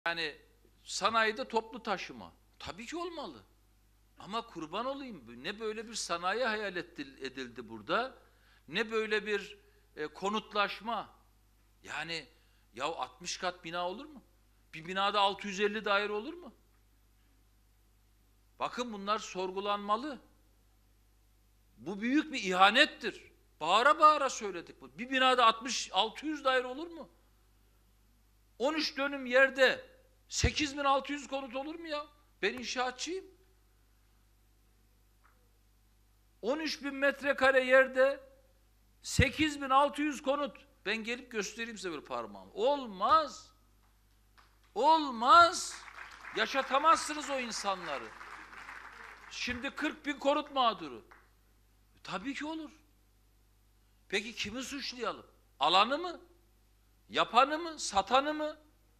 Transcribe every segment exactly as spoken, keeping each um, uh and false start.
Yani sanayide toplu taşıma. Tabii ki olmalı. Ama kurban olayım, ne böyle bir sanayi hayal edildi burada, ne böyle bir e, konutlaşma. Yani ya altmış kat bina olur mu? Bir binada altı yüz elli daire olur mu? Bakın bunlar sorgulanmalı. Bu büyük bir ihanettir. Bağıra bağıra söyledik bu. Bir binada altmış altı yüz daire olur mu? on üç dönüm yerde sekiz bin altı yüz konut olur mu ya? Ben inşaatçıyım. on üç bin metrekare yerde sekiz bin altı yüz konut. Ben gelip göstereyim size bir parmağımı. Olmaz. Olmaz. Yaşatamazsınız o insanları. Şimdi kırk bin konut mağduru. Tabii ki olur. Peki kimi suçlayalım? Alanı mı? Yapanı mı? Satanı mı?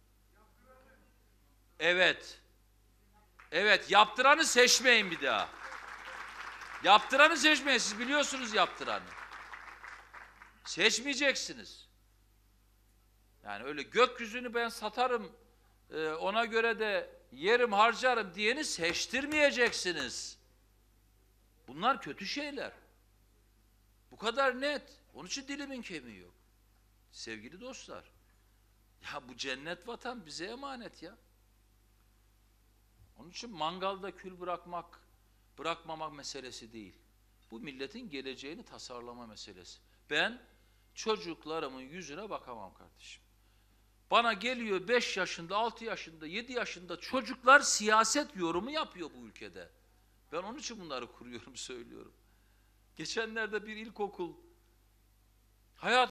Evet. Evet, yaptıranı seçmeyin bir daha. Yaptıranı seçmeyin. Siz biliyorsunuz yaptıranı. Seçmeyeceksiniz. Yani öyle gökyüzünü ben satarım, ona göre de yerim harcarım diyeni seçtirmeyeceksiniz. Bunlar kötü şeyler. Bu kadar net. Onun için dilimin kemiği yok. Sevgili dostlar, ya bu cennet vatan bize emanet ya. Onun için mangalda kül bırakmak, bırakmamak meselesi değil. Bu milletin geleceğini tasarlama meselesi. Ben çocuklarımın yüzüne bakamam kardeşim. Bana geliyor beş yaşında, altı yaşında, yedi yaşında çocuklar siyaset yorumu yapıyor bu ülkede. Ben onun için bunları kuruyorum, söylüyorum. Geçenlerde bir ilkokul hayat